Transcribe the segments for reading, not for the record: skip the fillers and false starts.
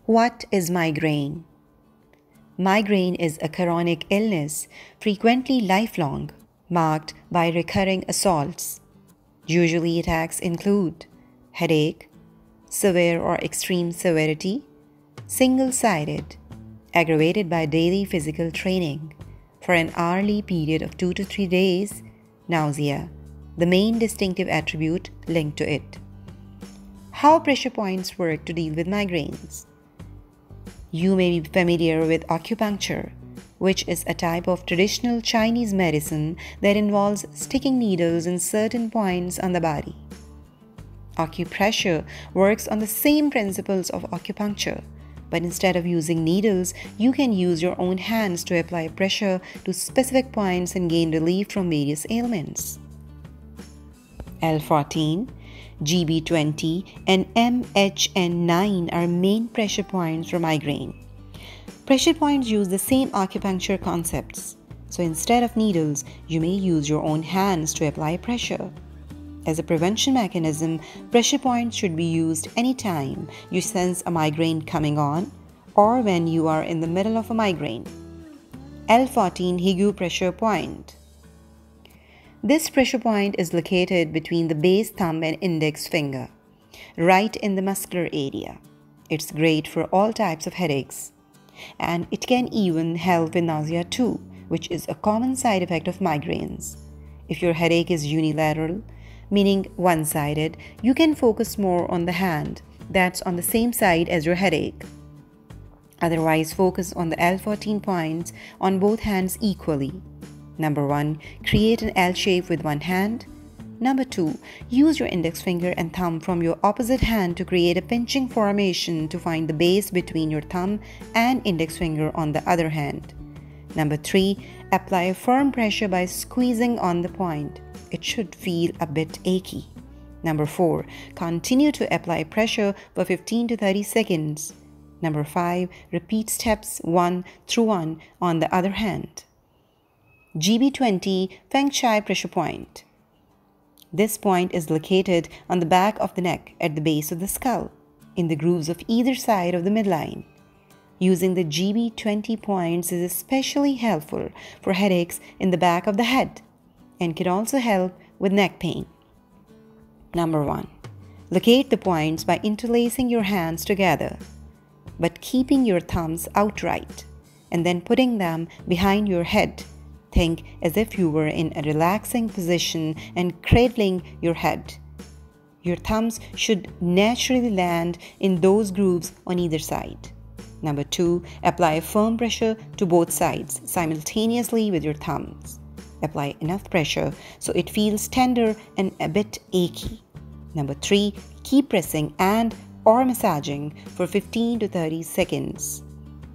What is migraine? Migraine is a chronic illness, frequently lifelong, marked by recurring assaults. Usually attacks include headache, severe or extreme severity, single-sided, aggravated by daily physical training, for an hourly period of 2 to 3 days, nausea, the main distinctive attribute linked to it. How pressure points work to deal with migraines? You may be familiar with acupuncture, which is a type of traditional Chinese medicine that involves sticking needles in certain points on the body. Acupressure works on the same principles of acupuncture, but instead of using needles, you can use your own hands to apply pressure to specific points and gain relief from various ailments. L14, GB20, and MHN9 are main pressure points for migraine. Pressure points use the same acupuncture concepts, so instead of needles, you may use your own hands to apply pressure. As a prevention mechanism, pressure points should be used anytime you sense a migraine coming on or when you are in the middle of a migraine. L14 Higou pressure point. This pressure point is located between the base thumb and index finger, right in the muscular area. It's great for all types of headaches, and it can even help with nausea too, which is a common side effect of migraines. If your headache is unilateral, meaning one-sided, you can focus more on the hand that's on the same side as your headache. Otherwise, focus on the L14 points on both hands equally. Number 1, create an L shape with one hand. Number 2, use your index finger and thumb from your opposite hand to create a pinching formation to find the base between your thumb and index finger on the other hand. Number 3, apply a firm pressure by squeezing on the point. It should feel a bit achy. Number 4, continue to apply pressure for 15 to 30 seconds. Number 5, repeat steps 1 through 1 on the other hand. GB20 Feng Chai pressure point. This point is located on the back of the neck at the base of the skull, in the grooves of either side of the midline. Using the GB20 points is especially helpful for headaches in the back of the head and can also help with neck pain. Number 1. Locate the points by interlacing your hands together, but keeping your thumbs outright, and then putting them behind your head. Think as if you were in a relaxing position and cradling your head. Your thumbs should naturally land in those grooves on either side. Number 2, apply firm pressure to both sides simultaneously with your thumbs. Apply enough pressure so it feels tender and a bit achy. Number 3, keep pressing and or massaging for 15 to 30 seconds.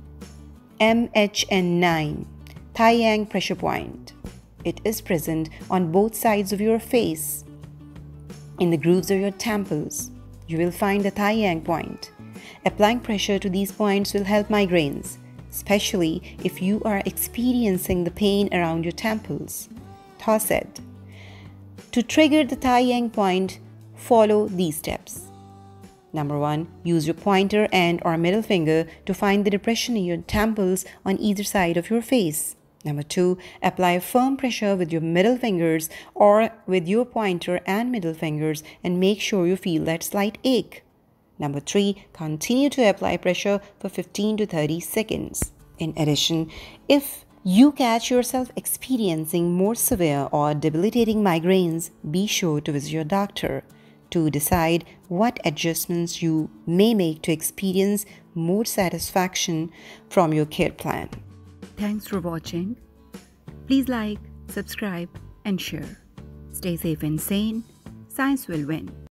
MHN9 Tai Yang pressure point. It is present on both sides of your face. In the grooves of your temples, you will find the Tai Yang point. Applying pressure to these points will help migraines, especially if you are experiencing the pain around your temples. Tha said. To trigger the Tai Yang point, follow these steps. Number 1, use your pointer and or middle finger to find the depression in your temples on either side of your face. Number 2, apply firm pressure with your middle fingers or with your pointer and middle fingers and make sure you feel that slight ache. Number 3, continue to apply pressure for 15 to 30 seconds. In addition, if you catch yourself experiencing more severe or debilitating migraines, be sure to visit your doctor to decide what adjustments you may make to experience more satisfaction from your care plan. Thanks for watching. Please like, subscribe, and share. Stay safe and sane. Science will win.